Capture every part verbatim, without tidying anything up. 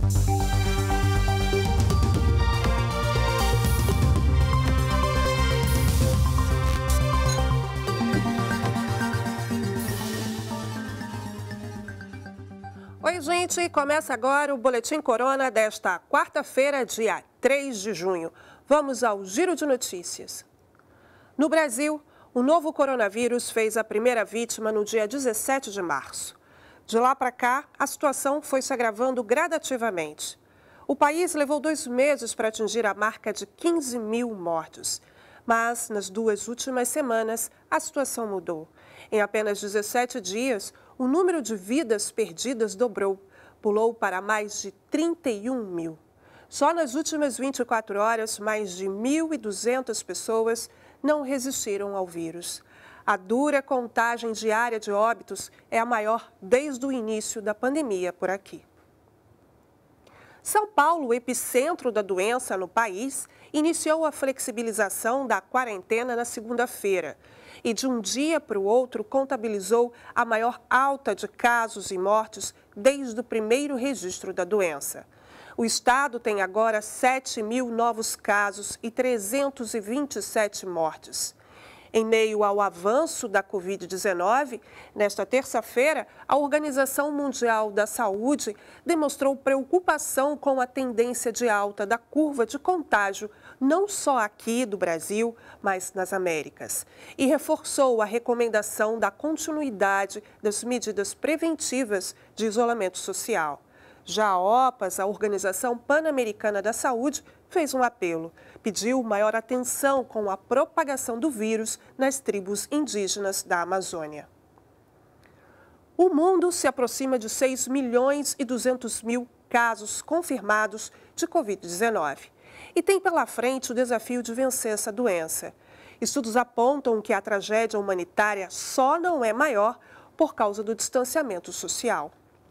Oi, gente, começa agora o Boletim Corona desta quarta-feira, dia três de junho. Vamos ao giro de notícias. No Brasil, o novo coronavírus fez a primeira vítima no dia dezessete de março. De lá para cá, a situação foi se agravando gradativamente. O país levou dois meses para atingir a marca de quinze mil mortos. Mas, nas duas últimas semanas, a situação mudou. Em apenas dezessete dias, o número de vidas perdidas dobrou, pulou para mais de trinta e um mil. Só nas últimas vinte e quatro horas, mais de mil e duzentas pessoas não resistiram ao vírus. A dura contagem diária de óbitos é a maior desde o início da pandemia por aqui. São Paulo, o epicentro da doença no país, iniciou a flexibilização da quarentena na segunda-feira e, de um dia para o outro, contabilizou a maior alta de casos e mortes desde o primeiro registro da doença. O estado tem agora sete mil novos casos e trezentos e vinte e sete mortes. Em meio ao avanço da covid dezenove, nesta terça-feira, a Organização Mundial da Saúde demonstrou preocupação com a tendência de alta da curva de contágio, não só aqui do Brasil, mas nas Américas, e reforçou a recomendação da continuidade das medidas preventivas de isolamento social. Já a OPAS, a Organização Pan-Americana da Saúde, fez um apelo. Pediu maior atenção com a propagação do vírus nas tribos indígenas da Amazônia. O mundo se aproxima de seis milhões e duzentos mil casos confirmados de covid dezenove e tem pela frente o desafio de vencer essa doença. Estudos apontam que a tragédia humanitária só não é maior por causa do distanciamento social.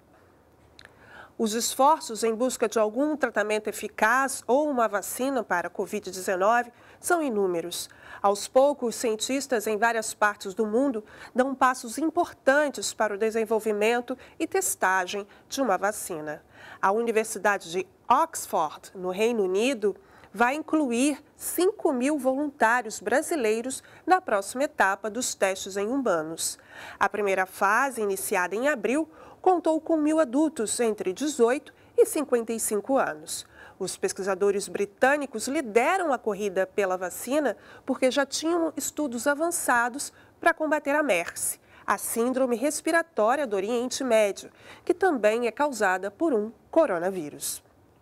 Os esforços em busca de algum tratamento eficaz ou uma vacina para a covid dezenove são inúmeros. Aos poucos, cientistas em várias partes do mundo dão passos importantes para o desenvolvimento e testagem de uma vacina. A Universidade de Oxford, no Reino Unido, vai incluir cinco mil voluntários brasileiros na próxima etapa dos testes em humanos. A primeira fase, iniciada em abril, contou com mil adultos entre dezoito e cinquenta e cinco anos. Os pesquisadores britânicos lideram a corrida pela vacina porque já tinham estudos avançados para combater a MERS, a síndrome respiratória do Oriente Médio, que também é causada por um coronavírus.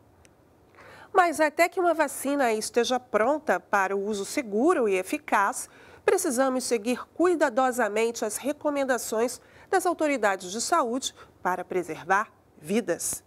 Mas até que uma vacina esteja pronta para o uso seguro e eficaz, precisamos seguir cuidadosamente as recomendações das autoridades de saúde para preservar vidas.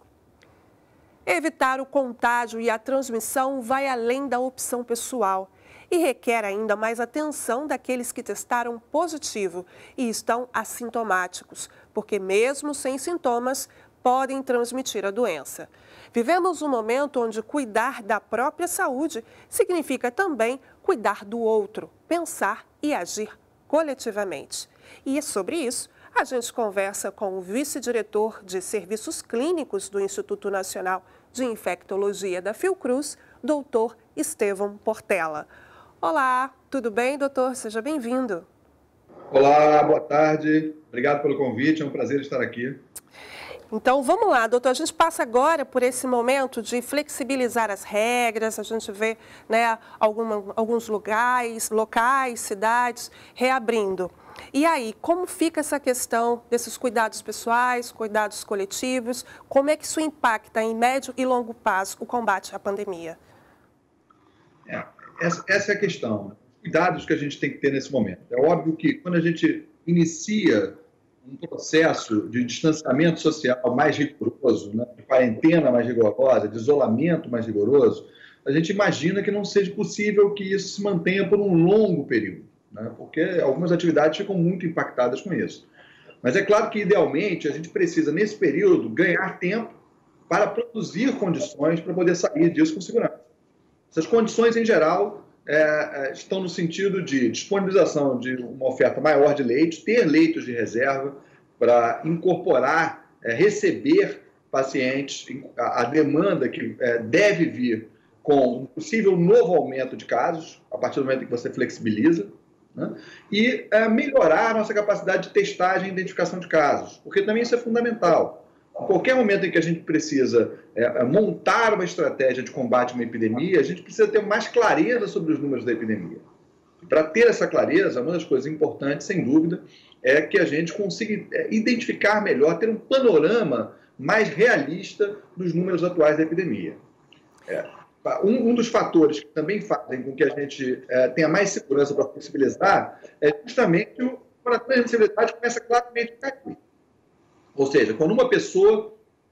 Evitar o contágio e a transmissão vai além da opção pessoal e requer ainda mais atenção daqueles que testaram positivo e estão assintomáticos, porque mesmo sem sintomas, podem transmitir a doença. Vivemos um momento onde cuidar da própria saúde significa também cuidar do outro, pensar e agir coletivamente. E é sobre isso a gente conversa com o vice-diretor de Serviços Clínicos do Instituto Nacional de Infectologia da Fiocruz, doutor Estevão Portela. Olá, tudo bem, doutor? Seja bem-vindo. Olá, boa tarde. Obrigado pelo convite, é um prazer estar aqui. Então, vamos lá, doutor. A gente passa agora por esse momento de flexibilizar as regras, a gente vê, né, alguma, alguns lugares, locais, cidades reabrindo. E aí, como fica essa questão desses cuidados pessoais, cuidados coletivos? Como é que isso impacta em médio e longo prazo o combate à pandemia? É, essa, essa é a questão. Cuidados que a gente tem que ter nesse momento. É óbvio que quando a gente inicia um processo de distanciamento social mais rigoroso, né, de quarentena mais rigorosa, de isolamento mais rigoroso, a gente imagina que não seja possível que isso se mantenha por um longo período, né, porque algumas atividades ficam muito impactadas com isso. Mas é claro que, idealmente, a gente precisa, nesse período, ganhar tempo para produzir condições para poder sair disso com segurança. Essas condições, em geral, é, estão no sentido de disponibilização de uma oferta maior de leitos, ter leitos de reserva para incorporar, é, receber pacientes, a, a demanda que é, deve vir com um possível novo aumento de casos, a partir do momento em que você flexibiliza, né? E é, melhorar a nossa capacidade de testagem e identificação de casos, porque também isso é fundamental. Em qualquer momento em que a gente precisa é, montar uma estratégia de combate a uma epidemia, a gente precisa ter mais clareza sobre os números da epidemia. Para ter essa clareza, uma das coisas importantes, sem dúvida, é que a gente consiga identificar melhor, ter um panorama mais realista dos números atuais da epidemia. É, um, um dos fatores que também fazem com que a gente é, tenha mais segurança para flexibilizar é justamente o, quando a transmissibilidade começa claramente a cair. Ou seja, quando uma pessoa,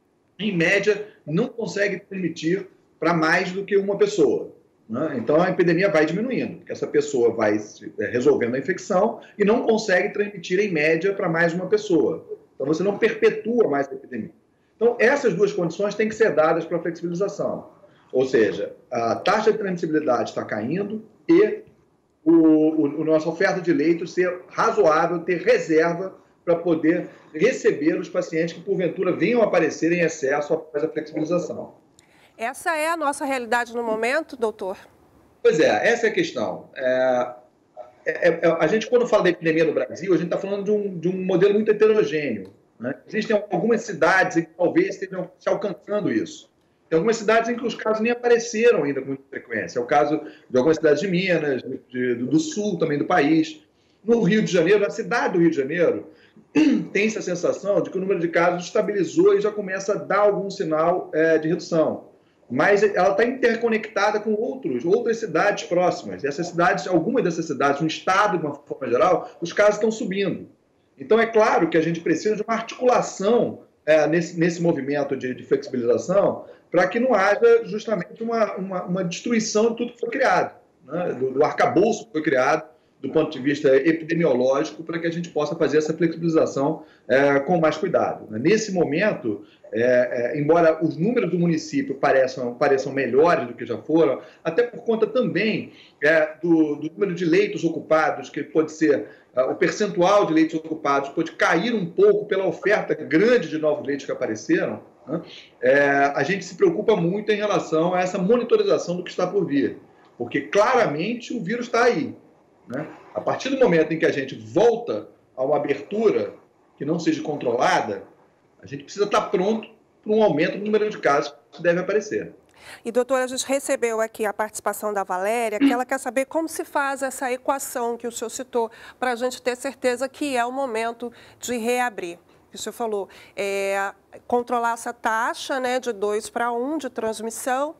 em média, não consegue transmitir para mais do que uma pessoa, né? Então a epidemia vai diminuindo, porque essa pessoa vai resolvendo a infecção e não consegue transmitir, em média, para mais uma pessoa. Então você não perpetua mais a epidemia. Então essas duas condições têm que ser dadas para a flexibilização. Ou seja, a taxa de transmissibilidade está caindo e o, o, a nossa oferta de leitos ser razoável, ter reserva para poder receber os pacientes que, porventura, venham a aparecer em excesso após a flexibilização. Essa é a nossa realidade no momento, doutor? Pois é, essa é a questão. É, é, é, a gente, quando fala da epidemia no Brasil, a gente está falando de um, de um modelo muito heterogêneo, né? Existem algumas cidades que talvez estejam se alcançando isso. Tem algumas cidades em que os casos nem apareceram ainda com muita frequência. É o caso de algumas cidades de Minas, de, de, do sul também do país. No Rio de Janeiro, na cidade do Rio de Janeiro, tem-se a sensação de que o número de casos estabilizou e já começa a dar algum sinal é, de redução. Mas ela está interconectada com outros, outras cidades próximas. E essas cidades, algumas dessas cidades, no estado, de uma forma geral, os casos estão subindo. Então, é claro que a gente precisa de uma articulação é, nesse, nesse movimento de, de flexibilização para que não haja justamente uma, uma, uma destruição de tudo que foi criado, né? do, do arcabouço que foi criado, do ponto de vista epidemiológico, para que a gente possa fazer essa flexibilização é, com mais cuidado. Nesse momento, é, é, embora os números do município pareçam, pareçam melhores do que já foram, até por conta também é, do, do número de leitos ocupados, que pode ser, é, o percentual de leitos ocupados pode cair um pouco pela oferta grande de novos leitos que apareceram, né? é, a gente se preocupa muito em relação a essa monitorização do que está por vir, porque claramente o vírus está aí. Né? A partir do momento em que a gente volta a uma abertura que não seja controlada, a gente precisa estar pronto para um aumento do número de casos que deve aparecer. E, doutora, a gente recebeu aqui a participação da Valéria, que ela quer saber como se faz essa equação que o senhor citou, para a gente ter certeza que é o momento de reabrir. O senhor falou, é, controlar essa taxa, né, de dois para um de transmissão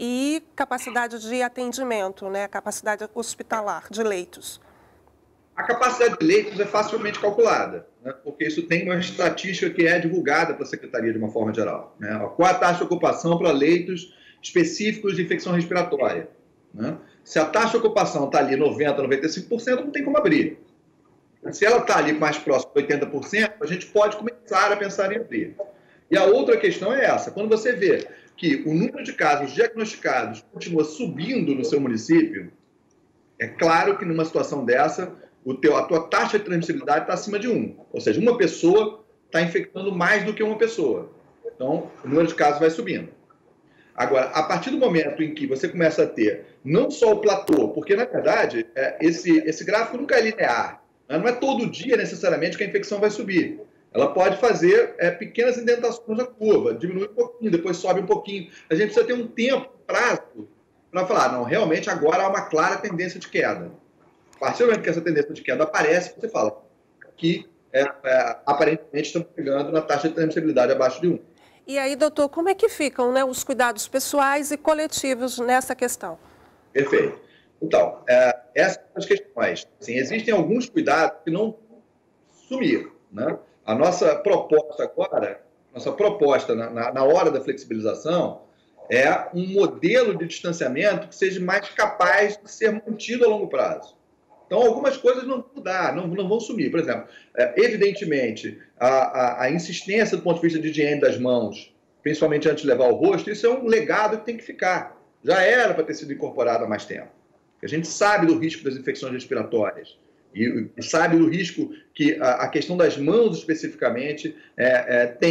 e capacidade de atendimento, né, capacidade hospitalar de leitos. A capacidade de leitos é facilmente calculada, né, porque isso tem uma estatística que é divulgada pela Secretaria de uma forma geral. Né, qual a taxa de ocupação para leitos específicos de infecção respiratória? Né? Se a taxa de ocupação está ali noventa por cento, noventa e cinco por cento, não tem como abrir. Se ela está ali mais próximo de oitenta por cento, a gente pode começar a pensar em abrir. E a outra questão é essa. Quando você vê que o número de casos diagnosticados continua subindo no seu município, é claro que numa situação dessa, o teu, a tua taxa de transmissibilidade está acima de um. Ou seja, uma pessoa está infectando mais do que uma pessoa. Então, o número de casos vai subindo. Agora, a partir do momento em que você começa a ter não só o platô, porque, na verdade, é, esse, esse gráfico nunca é linear. Não é todo dia, necessariamente, que a infecção vai subir. Ela pode fazer é, pequenas indentações na curva, diminui um pouquinho, depois sobe um pouquinho. A gente precisa ter um tempo, um prazo, para falar, não, realmente agora há uma clara tendência de queda. A partir do momento que essa tendência de queda aparece, você fala que é, é, aparentemente estamos chegando na taxa de transmissibilidade abaixo de um. E aí, doutor, como é que ficam, né, os cuidados pessoais e coletivos nessa questão? Perfeito. Então, é, essas são as questões. Assim, existem alguns cuidados que não sumiram, né? A nossa proposta agora, nossa proposta na, na, na hora da flexibilização é um modelo de distanciamento que seja mais capaz de ser mantido a longo prazo. Então, algumas coisas não vão mudar, não, não vão sumir. Por exemplo, é, evidentemente, a, a, a insistência do ponto de vista de higiene das mãos, principalmente antes de levar o rosto, isso é um legado que tem que ficar. Já era para ter sido incorporado há mais tempo. A gente sabe do risco das infecções respiratórias e, e sabe do risco que a, a questão das mãos especificamente é, é, tem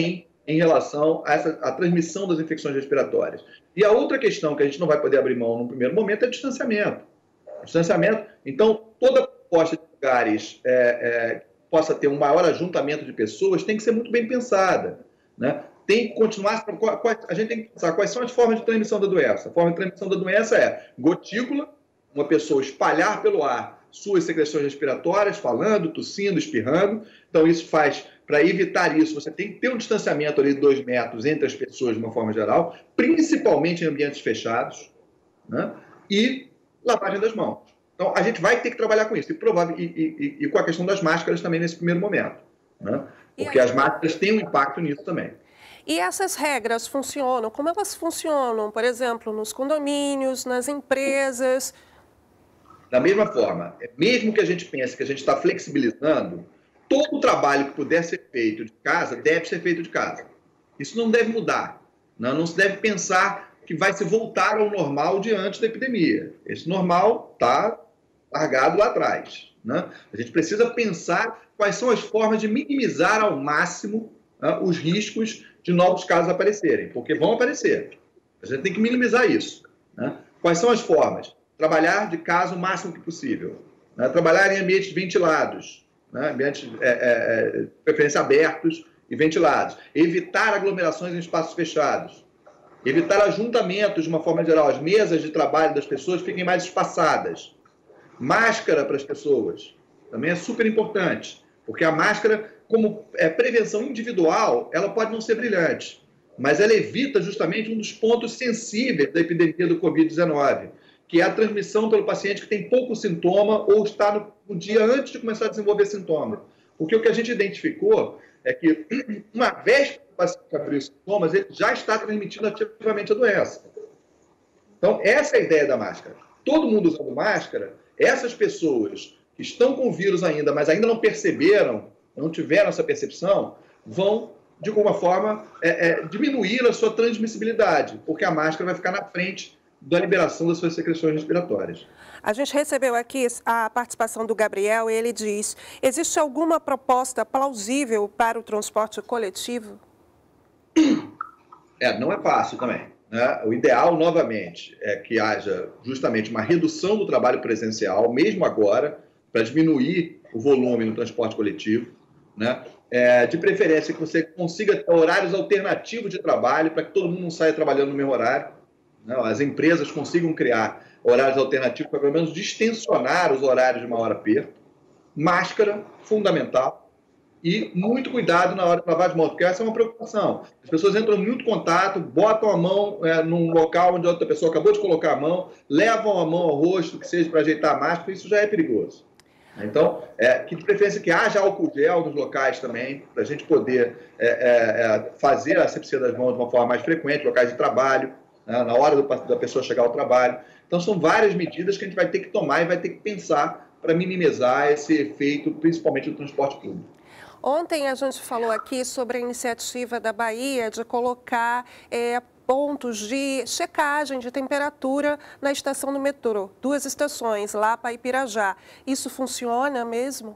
em relação a essa, a transmissão das infecções respiratórias. E a outra questão que a gente não vai poder abrir mão no primeiro momento é o distanciamento. O distanciamento, então, toda proposta de lugares é, é, possa ter um maior ajuntamento de pessoas tem que ser muito bem pensada, né? Tem que continuar, a gente tem que pensar quais são as formas de transmissão da doença. A forma de transmissão da doença é gotícula, uma pessoa espalhar pelo ar suas secreções respiratórias, falando, tossindo, espirrando. Então, isso faz, para evitar isso, você tem que ter um distanciamento ali de dois metros entre as pessoas de uma forma geral, principalmente em ambientes fechados, né? E lavagem das mãos. Então, a gente vai ter que trabalhar com isso, e, provável, e, e, e com a questão das máscaras também nesse primeiro momento, né? Porque as máscaras têm um impacto nisso também. E essas regras funcionam? Como elas funcionam, por exemplo, nos condomínios, nas empresas? Da mesma forma, mesmo que a gente pense que a gente está flexibilizando, todo o trabalho que puder ser feito de casa deve ser feito de casa. Isso não deve mudar. Não, não se deve pensar que vai se voltar ao normal diante da epidemia. Esse normal está largado lá atrás, né? A gente precisa pensar quais são as formas de minimizar ao máximo, né, os riscos de novos casos aparecerem, porque vão aparecer. A gente tem que minimizar isso, né? Quais são as formas? Trabalhar de casa o máximo que possível, né? Trabalhar em ambientes ventilados, né? Ambientes, é, é, de preferência, abertos e ventilados. Evitar aglomerações em espaços fechados. Evitar ajuntamentos de uma forma geral. As mesas de trabalho das pessoas fiquem mais espaçadas. Máscara para as pessoas. Também é super importante, porque a máscara, como é, prevenção individual, ela pode não ser brilhante, mas ela evita justamente um dos pontos sensíveis da epidemia do covid dezenove, que é a transmissão pelo paciente que tem pouco sintoma ou está no, no dia antes de começar a desenvolver sintoma. Porque o que a gente identificou é que, uma vez que o paciente abriu sintomas, ele já está transmitindo ativamente a doença. Então, essa é a ideia da máscara. Todo mundo usando máscara, essas pessoas que estão com o vírus ainda, mas ainda não perceberam, não tiveram essa percepção, vão, de alguma forma, é, é, diminuir a sua transmissibilidade, porque a máscara vai ficar na frente da liberação das suas secreções respiratórias. A gente recebeu aqui a participação do Gabriel, e ele diz: existe alguma proposta plausível para o transporte coletivo? É, não é fácil também, né? O ideal, novamente, é que haja justamente uma redução do trabalho presencial, mesmo agora, para diminuir o volume no transporte coletivo, né? É, de preferência que você consiga ter horários alternativos de trabalho para que todo mundo não saia trabalhando no mesmo horário, né? As empresas consigam criar horários alternativos para pelo menos distensionar os horários de maior aperto. Máscara, fundamental, e muito cuidado na hora de lavar as mãos, porque essa é uma preocupação. As pessoas entram em muito contato, botam a mão é, num local onde a outra pessoa acabou de colocar a mão, levam a mão ao rosto, que seja para ajeitar a máscara, isso já é perigoso. Então, é, que de preferência que haja álcool gel nos locais também, para a gente poder é, é, fazer a asepsia das mãos de uma forma mais frequente, locais de trabalho, né, na hora do, da pessoa chegar ao trabalho. Então, são várias medidas que a gente vai ter que tomar e vai ter que pensar para minimizar esse efeito, principalmente no transporte público. Ontem a gente falou aqui sobre a iniciativa da Bahia de colocar é, pontos de checagem de temperatura na estação do metrô. Duas estações, Lapa e Pirajá. Isso funciona mesmo?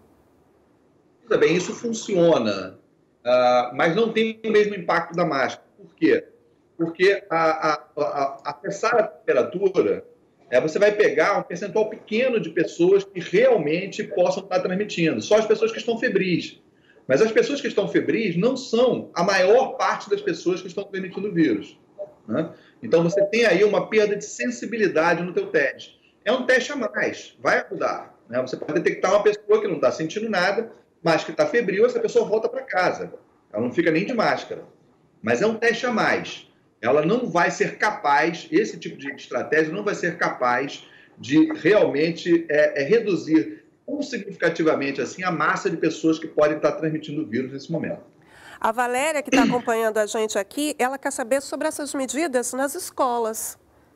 Também isso funciona, uh, mas não tem o mesmo impacto da máscara. Por quê? Porque a, a, a, a testar a temperatura, é, você vai pegar um percentual pequeno de pessoas que realmente possam estar transmitindo. Só as pessoas que estão febris. Mas as pessoas que estão febris não são a maior parte das pessoas que estão transmitindo o vírus, né? Então, você tem aí uma perda de sensibilidade no teu teste. É um teste a mais, vai ajudar, né? Você pode detectar uma pessoa que não está sentindo nada, mas que está febril, essa pessoa volta para casa. Ela não fica nem de máscara. Mas é um teste a mais. Ela não vai ser capaz, esse tipo de estratégia não vai ser capaz de realmente é, é, reduzir significativamente assim a massa de pessoas que podem estar transmitindo o vírus nesse momento. A Valéria, que está acompanhando a gente aqui, ela quer saber sobre essas medidas nas escolas.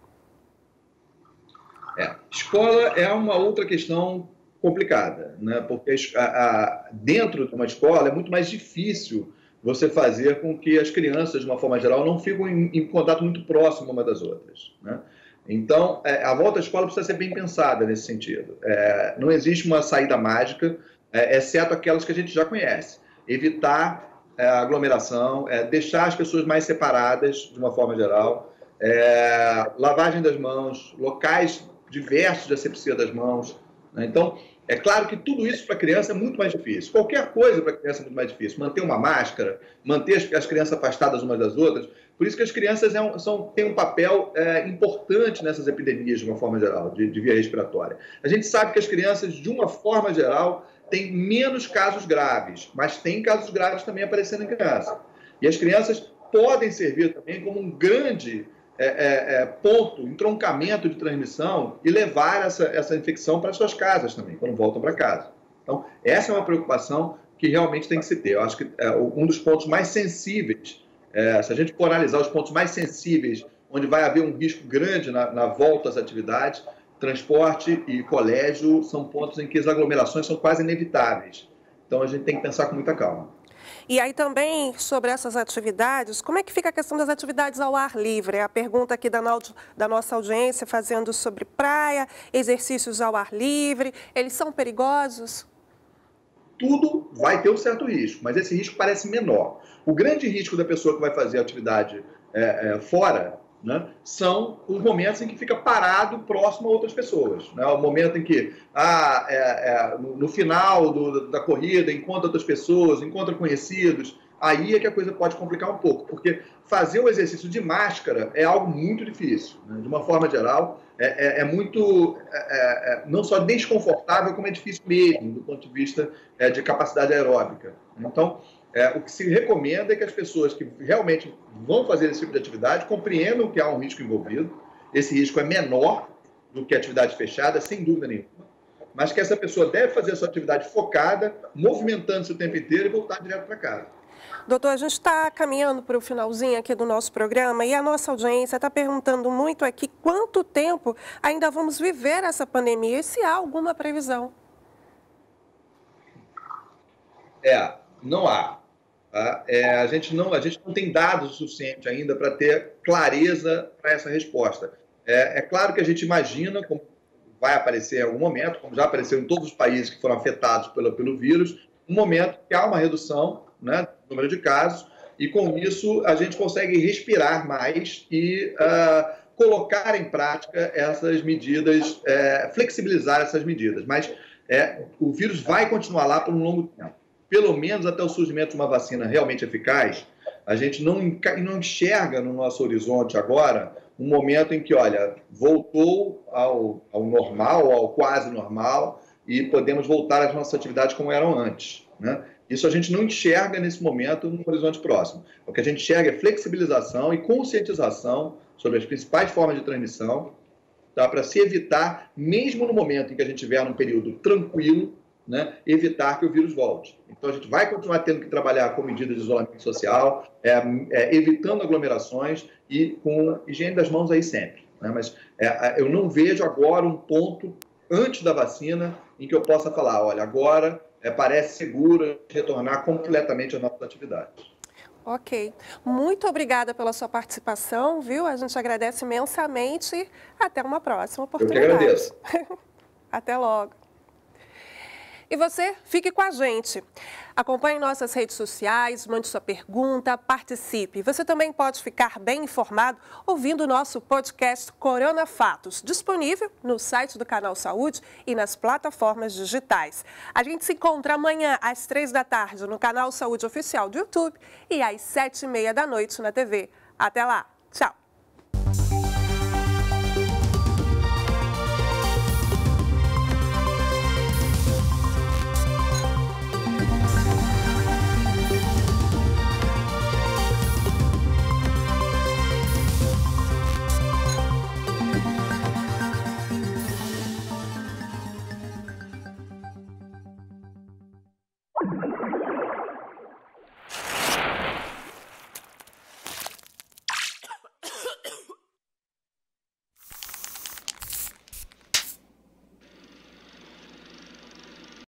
É, escola é uma outra questão complicada, né? Porque a, a, dentro de uma escola é muito mais difícil você fazer com que as crianças, de uma forma geral, não fiquem em, em contato muito próximo uma das outras, né? Então, a volta à escola precisa ser bem pensada nesse sentido. É, não existe uma saída mágica, é, exceto aquelas que a gente já conhece. Evitar é, aglomeração, é, deixar as pessoas mais separadas, de uma forma geral, é, lavagem das mãos, locais diversos de asepsia das mãos, né? Então, é claro que tudo isso para a criança é muito mais difícil. Qualquer coisa para a criança é muito mais difícil. Manter uma máscara, manter as, as crianças afastadas umas das outras. Por isso que as crianças é um, são, têm um papel é, importante nessas epidemias, de uma forma geral, de, de via respiratória. A gente sabe que as crianças, de uma forma geral, têm menos casos graves, mas tem casos graves também aparecendo em criança. E as crianças podem servir também como um grande é, é, é, ponto, entroncamento de transmissão e levar essa, essa infecção para suas casas também, quando voltam para casa. Então, essa é uma preocupação que realmente tem que se ter. Eu acho que é um dos pontos mais sensíveis, é, se a gente for analisar os pontos mais sensíveis, onde vai haver um risco grande na, na volta às atividades, transporte e colégio são pontos em que as aglomerações são quase inevitáveis. Então, a gente tem que pensar com muita calma. E aí também, sobre essas atividades, como é que fica a questão das atividades ao ar livre? É a pergunta aqui da, no, da nossa audiência, fazendo sobre praia, exercícios ao ar livre, eles são perigosos? Tudo vai ter um certo risco, mas esse risco parece menor. O grande risco da pessoa que vai fazer atividade é, é, fora, né, são os momentos em que fica parado próximo a outras pessoas. Né? O momento em que, ah, é, é, no, no final do, da corrida, encontra outras pessoas, encontra conhecidos, aí é que a coisa pode complicar um pouco, porque fazer o exercício de máscara é algo muito difícil. Né? De uma forma geral, é, é, é muito, é, é, não só desconfortável, como é difícil mesmo, do ponto de vista é, de capacidade aeróbica. Então, É, o que se recomenda é que as pessoas que realmente vão fazer esse tipo de atividade compreendam que há um risco envolvido. Esse risco é menor do que a atividade fechada, sem dúvida nenhuma. Mas que essa pessoa deve fazer a sua atividade focada, movimentando-se o tempo inteiro e voltar direto para casa. Doutor, a gente está caminhando para o finalzinho aqui do nosso programa e a nossa audiência está perguntando muito aqui quanto tempo ainda vamos viver essa pandemia e se há alguma previsão. É, não há. Tá? É, a, gente não, a gente não tem dados o suficiente ainda para ter clareza para essa resposta. É, é claro que a gente imagina como vai aparecer em algum momento, como já apareceu em todos os países que foram afetados pelo, pelo vírus, um momento que há uma redução, né, do número de casos, e com isso a gente consegue respirar mais e uh, colocar em prática essas medidas, é, flexibilizar essas medidas. Mas é, o vírus vai continuar lá por um longo tempo. Pelo menos até o surgimento de uma vacina realmente eficaz, a gente não, não enxerga no nosso horizonte agora um momento em que, olha, voltou ao, ao normal, ao quase normal, e podemos voltar às nossas atividades como eram antes. Né? Isso a gente não enxerga nesse momento no horizonte próximo. O que a gente enxerga é flexibilização e conscientização sobre as principais formas de transmissão, tá? Para se evitar, mesmo no momento em que a gente estiver num período tranquilo, né, evitar que o vírus volte. Então, a gente vai continuar tendo que trabalhar com medidas de isolamento social, é, é, evitando aglomerações e com higiene das mãos aí sempre. Né? Mas é, eu não vejo agora um ponto antes da vacina em que eu possa falar, olha, agora é, parece seguro retornar completamente às nossas atividades. Ok. Muito obrigada pela sua participação, viu? A gente agradece imensamente. Até uma próxima oportunidade. Eu que agradeço. Até logo. E você, fique com a gente. Acompanhe nossas redes sociais, mande sua pergunta, participe. Você também pode ficar bem informado ouvindo o nosso podcast Corona Fatos, disponível no site do Canal Saúde e nas plataformas digitais. A gente se encontra amanhã às três da tarde no Canal Saúde Oficial do YouTube e às sete e meia da noite na T V. Até lá. Tchau.